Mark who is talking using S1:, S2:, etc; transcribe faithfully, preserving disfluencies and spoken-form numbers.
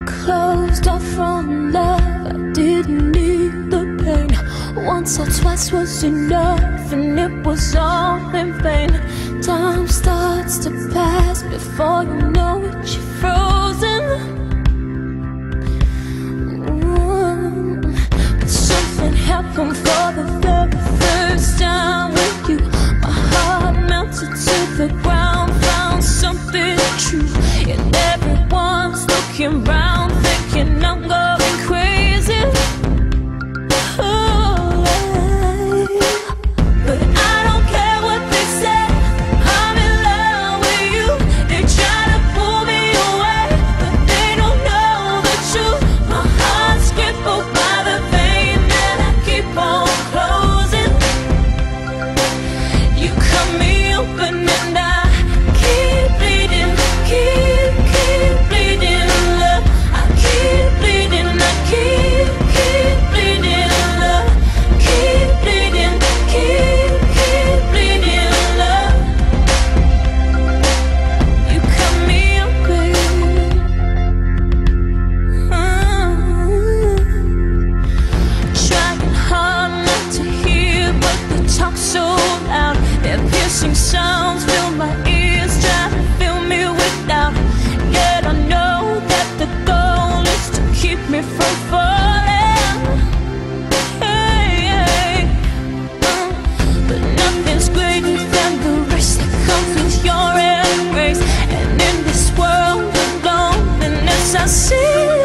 S1: Closed off from love, I didn't need the pain. Once or twice was enough, and it was all in vain. Time starts to pass, before you know it, you're frozen. Ooh. But something happened for the very first time with you. My heart melted to the ground, found something true. And everyone's looking round, thinking I'm going crazy. Oh, but I don't care what they say, I'm in love with you. They try to pull me away, but they don't know the truth. My heart's crippled by the pain that I keep on closing. You cut me open and I keep bleeding, keep, keep bleeding, love. I keep bleeding, I keep, keep bleeding, love. Keep bleeding, keep, keep bleeding, love. You cut me open. uh, Trying hard not to hear, but they talk so loud. Their piercing sounds fill my ears, trying to fill me with doubt. Yet I know that the goal is to keep me from falling. Hey, hey. Uh, but nothing's greater than the risk that comes with your embrace. And in this world of loneliness, I see